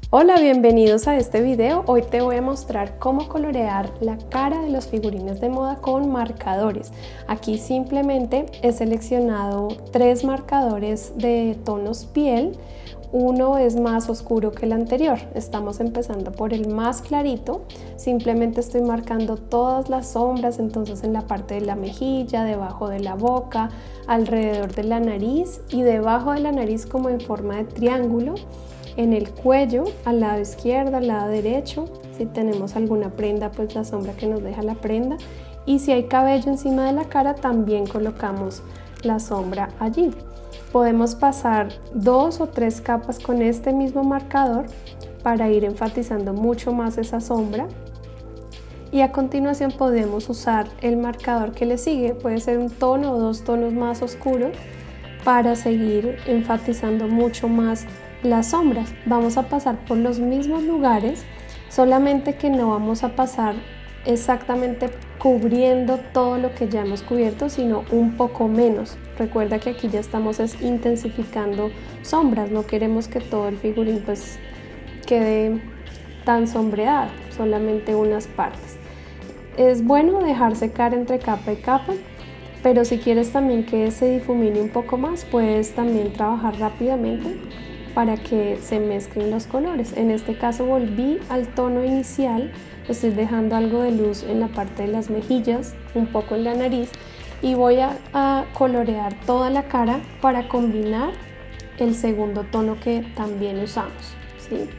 Hola, bienvenidos a este video. Hoy te voy a mostrar cómo colorear la cara de los figurines de moda con marcadores. Aquí simplemente he seleccionado 3 marcadores de tonos piel. Uno es más oscuro que el anterior. Estamos empezando por el más clarito. Simplemente estoy marcando todas las sombras, entonces en la parte de la mejilla, debajo de la boca, alrededor de la nariz y debajo de la nariz como en forma de triángulo. En el cuello, al lado izquierdo, al lado derecho, si tenemos alguna prenda, pues la sombra que nos deja la prenda, y si hay cabello encima de la cara, también colocamos la sombra allí. Podemos pasar 2 o 3 capas con este mismo marcador para ir enfatizando mucho más esa sombra, y a continuación podemos usar el marcador que le sigue, puede ser un tono o 2 tonos más oscuros, para seguir enfatizando mucho más las sombras. Vamos a pasar por los mismos lugares, solamente que no vamos a pasar exactamente cubriendo todo lo que ya hemos cubierto, sino un poco menos. Recuerda que aquí ya estamos intensificando sombras, no queremos que todo el figurín pues quede tan sombreado, solamente unas partes. Es bueno dejar secar entre capa y capa, pero si quieres también que se difumine un poco más, puedes también trabajar rápidamente para que se mezclen los colores. En este caso volví al tono inicial, estoy dejando algo de luz en la parte de las mejillas, un poco en la nariz, y voy a colorear toda la cara para combinar el segundo tono que también usamos, ¿sí?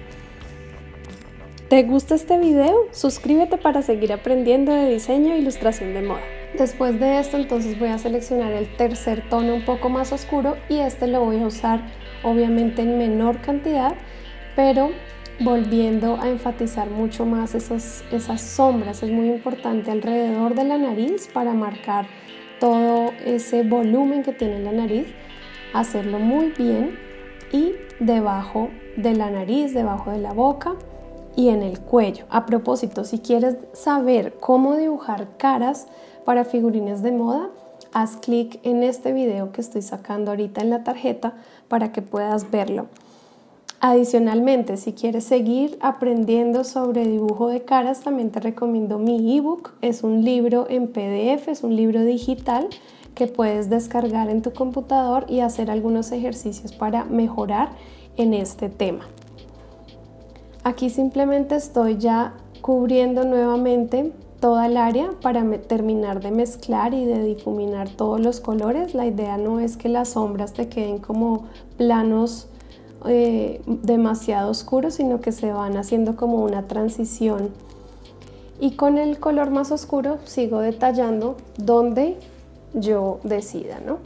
¿Te gusta este video? Suscríbete para seguir aprendiendo de diseño e ilustración de moda. Después de esto, entonces voy a seleccionar el tercer tono un poco más oscuro, y este lo voy a usar obviamente en menor cantidad, pero volviendo a enfatizar mucho más esas sombras. Es muy importante alrededor de la nariz para marcar todo ese volumen que tiene la nariz, hacerlo muy bien, y debajo de la nariz, debajo de la boca y en el cuello. A propósito, si quieres saber cómo dibujar caras para figurines de moda, haz clic en este video que estoy sacando ahorita en la tarjeta para que puedas verlo. Adicionalmente, si quieres seguir aprendiendo sobre dibujo de caras, también te recomiendo mi ebook. Es un libro en PDF, es un libro digital que puedes descargar en tu computador y hacer algunos ejercicios para mejorar en este tema. Aquí simplemente estoy ya cubriendo nuevamente toda el área para terminar de mezclar y de difuminar todos los colores. La idea no es que las sombras te queden como planos demasiado oscuros, sino que se van haciendo como una transición. Y con el color más oscuro sigo detallando donde yo decida, ¿no?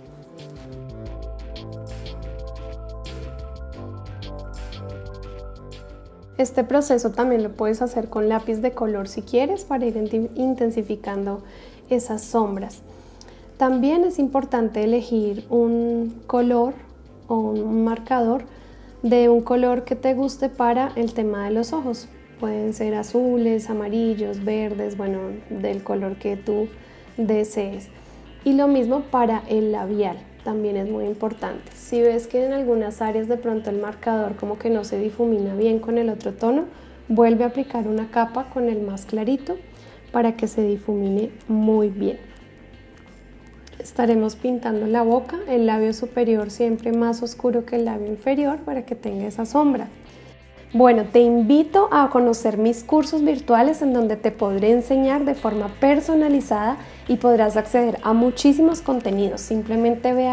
Este proceso también lo puedes hacer con lápiz de color si quieres, para ir intensificando esas sombras. También es importante elegir un color o un marcador de un color que te guste para el tema de los ojos. Pueden ser azules, amarillos, verdes, bueno, del color que tú desees. Y lo mismo para el labial. También es muy importante. Si ves que en algunas áreas de pronto el marcador como que no se difumina bien con el otro tono, vuelve a aplicar una capa con el más clarito para que se difumine muy bien. Estaremos pintando la boca, el labio superior siempre más oscuro que el labio inferior para que tenga esa sombra. Bueno, te invito a conocer mis cursos virtuales en donde te podré enseñar de forma personalizada y podrás acceder a muchísimos contenidos. Simplemente ve a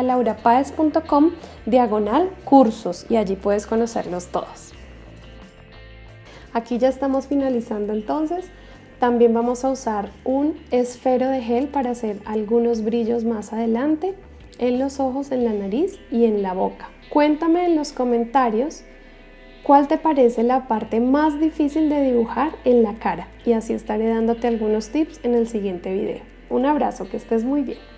laurapaez.com/cursos y allí puedes conocerlos todos. Aquí ya estamos finalizando entonces. También vamos a usar un esfero de gel para hacer algunos brillos más adelante en los ojos, en la nariz y en la boca. Cuéntame en los comentarios ¿cuál te parece la parte más difícil de dibujar en la cara? Y así estaré dándote algunos tips en el siguiente video. Un abrazo, que estés muy bien.